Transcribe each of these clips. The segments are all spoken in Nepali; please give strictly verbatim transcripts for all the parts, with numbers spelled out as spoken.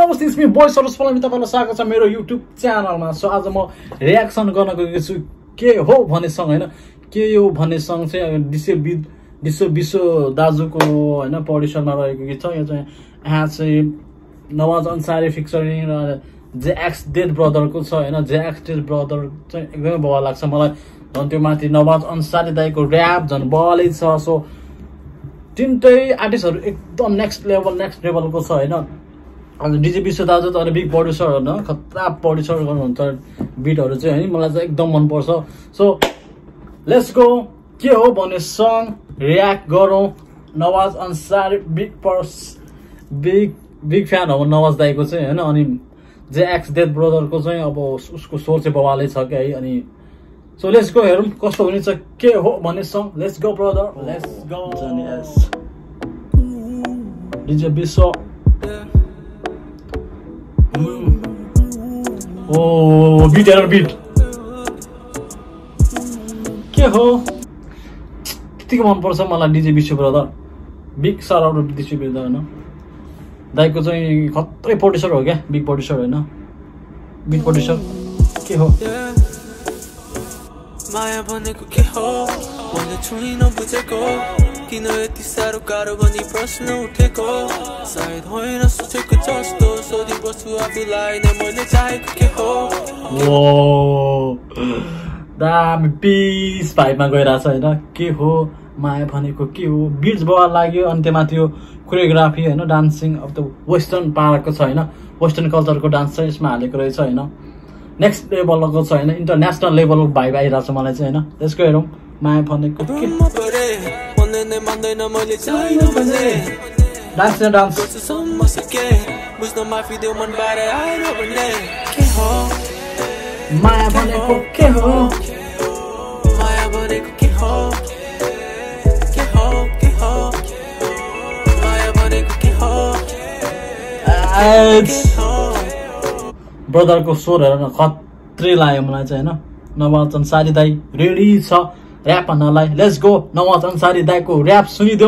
नमस्ते it's me boy Saroj Palami तपाईलाई स्वागत छ मेरो युट्युब च्यानलमा। सो आज म रियाक्सन गर्न गएको छु के हो भन्ने सङ हैन, के हो भन्ने सङ चाहिँ डिसे डिसो बिसो दाजुको हैन प्रड्युसरमा रहेको गीत छ। यो चाहिँ यहाँ चाहिँ नवाज अन्सारी फिक्चरिङ र जे एक्स डेड ब्रदरको छ हैन। जे एक्स डेड ब्रदर चाहिँ एकदमै बवाल लाग्छ मलाई। झन् त्यो माथि नवाज अन्सारी दाइको र्याप झन् बवालै छ। सो तिनटै आर्टिस्टहरु एकदम नेक्स्ट लेभल नेक्स्ट लेभलको छ हैन। अनि डिजे बिसो दाजु त बिग प्रड्युसर हैन, खतरा प्रड्युसर गर्नुहुन्छ बिटहरु चाहिँ है, मलाई चाहिँ एकदम मन पर्छ। सो लेट्स गो के हो भन्ने सङ रियाक्ट गरौँ। नवाज अन्सारी बिग पर्स बिग बिग फ्यान हो नवाज दाइको चाहिँ हैन। अनि जे एक्स डेड ब्रदरको चाहिँ अब उसको स्वर चाहिँ बवालै छ के है। अनि सो लेट्स गो हेरौँ कस्तो हुनेछ के हो भन्ने सङ। Let's go brother, let's go DJ Biso. ओ बीट एरर बीट के हो त्यतिको मन पर्छ मलाई DJ Biso brother. Big shout out DJ brother हैन, दाइको चाहिँ खत्रै प्रड्युसर हो क्या, बिग प्रड्युसर हैन, बिग प्रड्युसर के हो। माया भनेको के हो मैले छुइ नबुझेको, किन यति साह्रो गाह्रो भनी प्रश्न उठेको, सायद होइन सोचेको जस्तो सोधी बस्छु आफूलाई नै मैले चाहेको के हो। ओ दामी पिस भाइबमा गइरहेछ हैन। के हो माया भनेको के हो, बिट्स बवाल लाग्यो। अनि त्यमाथि यो कोरियोग्राफी हैन, डान्सिङ अफ द वेस्टर्न पाराको छ हैन, वेस्टर्न कल्चरको डान्स चाहिँ यसमा हालेको रहेछ हैन। नेक्स्ट लेभलको छ हैन, इन्टरनेसनल लेभलको भाइब आइरहेछ मलाई चाहिँ हैन। त्यसको हेरौँ माया भनेको के डान्स न डान्स माया भनेको के हो, माया भनेको के हो, के हो के हो माया भनेको के हो। ब्रदरको स्वर हेर न खत्रै लाग्यो मलाई चाहिँ हैन। नवाज अन्सारी दाइ रेडी छ र्याप भन्नलाई। लेट्स गो नवाज अन्सारी दाइको र्याप सुनिदेऊ।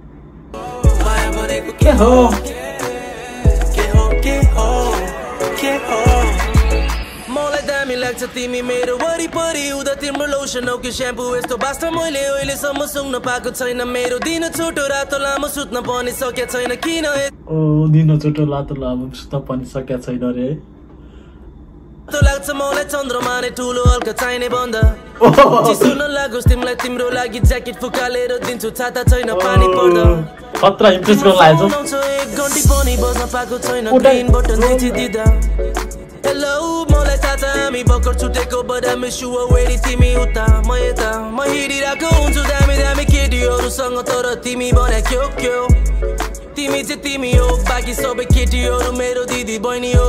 के हो के हो के हो के हो मलाई दामी लाग्छ तिमी मेरो वरिपरि उदा तिम्रो लोसन हो कि स्याम्पू यस्तो बास्ता मैले अहिलेसम्म सुन्न पाएको छैन। मेरो दिन छोटो रातो लामो सुत्न पनि सकेको छैन किन। ओ दिन छोटो रातो लामो सुत्न पनि सकेको छैन रे। तो लाग्छ मलाई चन्द्रमा नै ठुलो हल्का चाहिने बन्द चिसो नलागोस् तिमीलाई तिम्रो लागि ज्याकेट फुकालेर दिन्छु छाता छैन पानी पर्दा। खतरा इम्प्रेस गर्न लागेछ एक घन्टी पनि बस्न पाएको छैन ग्रीन बटन थिचिदिदा। हेलो मलाई थाहा छ हामी भर्खर छुटेको but I miss you already. तिमी उता म यता म हिँडिरहेको हुन्छु दामी दामी केटीहरूसँग तर तिमी भने क्यो क्यो तिमी चाहिँ तिमी हो बाँकी सबै केटीहरू मेरो दिदी बहिनी हो।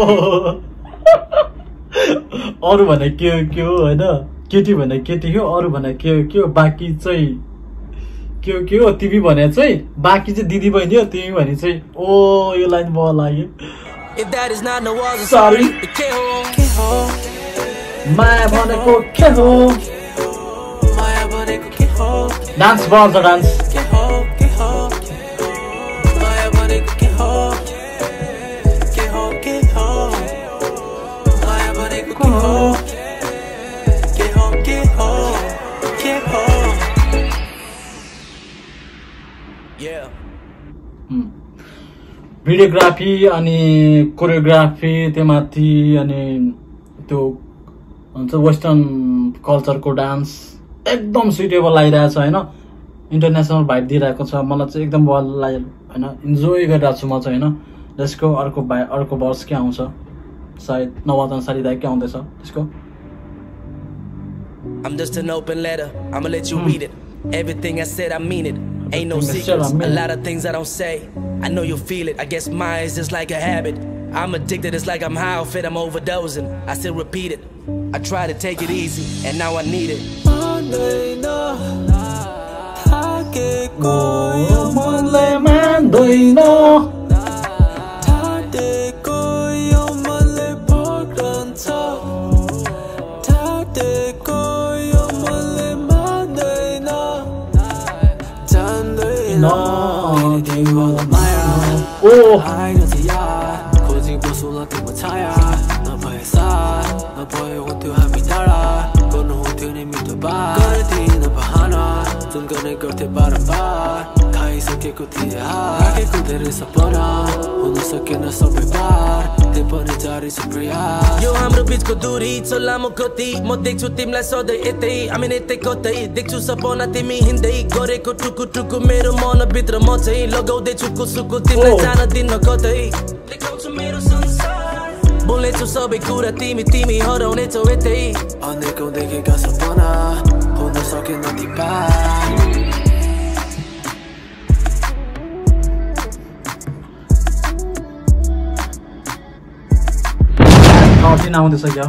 अरू भने के के हो हैन, केटी भने केटी हो, अरू भने के के हो, बाँकी चाहिँ के के हो, तिमी भने चाहिँ बाँकी चाहिँ दिदी बहिनी हो, तिमी भने चाहिँ ओ यो लाइन बवाल लाग्यो। सरी माया भनेको के हो, माया भनेको के हो डान्स बल्छ डान्स के हो के हो माया भनेको के हो के हो के हो माया भनेको के हो के हो के हो के हो। Yeah. भिडियोग्राफी अनि कोरियोग्राफी त्यमाथि अनि त्यो हुन्छ वेस्टर्न कल्चरको डान्स एकदम सुइटेबल लागिरहेछ हैन। इन्टरनेसनल भाइब दिइरहेको छ मलाई चाहिँ एकदम बल लाग्यो हैन। इन्जोय गरिरहेको छु म चाहिँ हैन। त्यसको अर्को भाइ अर्को वर्ष के आउँछ सायद नवाज अन्सारी दाइ के आउँदैछ त्यसको। I'm just an open letter. I'ma let you read it. Everything I said I mean it. Ain't no secrets, a lot of things I don't say. I know you feel it, I guess mine is just like a habit. I'm addicted, it's like I'm high off it, I'm overdosing. I still repeat it, I try to take it easy, and now I need it. Oh. सोला तिम्रो छाया नभए साथ नभए हुन्थ्यो हामी टाढा गर्नु हुन्थ्यो नि मिठो बात गर्दिन बहाना जुन गर्ने गर्थे बारम्बार खाइसकेको थिए राखेको धेरै सपना हुन सकेन सबै बार त्यही पनि जारी छ प्रयास यो हाम्रो बिचको दूरी छ लामो कति म देख्छु तिमीलाई सधैँ यतै हामी यतै कतै देख्छु सपना तिमी हिँड्दै गरेको टुकु टुकु मेरो मनभित्र म चाहिँ लगाउँदैछु कुसुकु तिमीलाई जान दिन कतै देखाउँछु मेरो संसार बोल्नेछु सबै कुरा तिमी तिमी हराउनेछौ यतै अनेकौं देखेका सपना हुन सकेन ती पार किन आउँदैछ क्या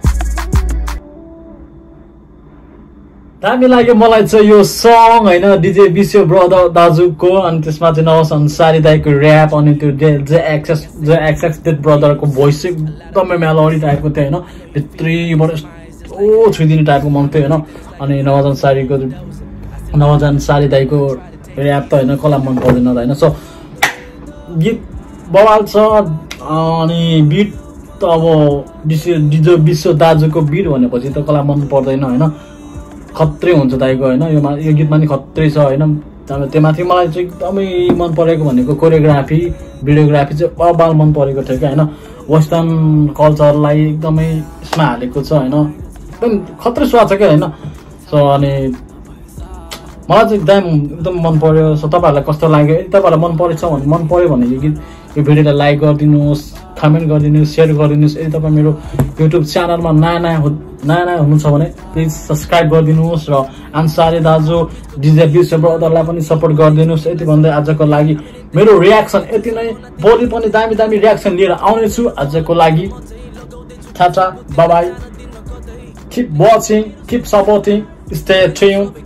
दामी लाग्यो मलाई चाहिँ यो सङ होइन डिजे विश्व ब्रदर दाजुको अनि त्यसमा चाहिँ नवाज अन्सारी दाइको ऱ्याप अनि त्यो जे एक्सेस जे एक्सेस डेड ब्रदरको भोइस चाहिँ एकदमै मेलोडी टाइपको थियो होइन भित्रीबाट यस्तो छुइदिने टाइपको मन थियो होइन अनि नवाज अन्सारीको नवाज अन्सारी दाइको ऱ्याप त होइन कसलाई मन पर्दैन होइन सो गीत बवाल छ अनि बिट त अब डिजे विश्व दाजुको बिट भनेपछि त कसलाई मन पर्दैन होइन खत्रै हुन्छ दाइको होइन यो यो गीतमा नि खत्रै छ होइन त्यो माथि मलाई चाहिँ एकदमै मन परेको भनेको कोरियोग्राफी भिडियोग्राफी चाहिँ अबाल मन परेको थियो क्या होइन वेस्टर्न कल्चरलाई एकदमै यसमा हालेको छ होइन एकदम खत्रै स्वाद छ क्या होइन सो अनि मलाई चाहिँ एकदम एकदम मन पर्यो सो तपाईँहरूलाई कस्तो लाग्यो यदि तपाईँहरूलाई मन परेछ भने मन पर्यो भने यो गीत यो भिडियोलाई लाइक गरिदिनुहोस् कमेन्ट गरिदिनुहोस् सेयर गरिदिनुहोस् यदि तपाईँ मेरो युट्युब च्यानलमा नयाँ नयाँ नयाँ नयाँ हुनुहुन्छ भने प्लिज सब्सक्राइब गरिदिनुहोस् र अन्सारी दाजु डिजे विश्व ब्रदरलाई पनि सपोर्ट गरिदिनुहोस् यति भन्दै आजको लागि मेरो रियाक्सन यति नै भोलि पनि दामी दामी रियाक्सन लिएर आउनेछु आजको लागि tata bye bye keep watching keep supporting stay tune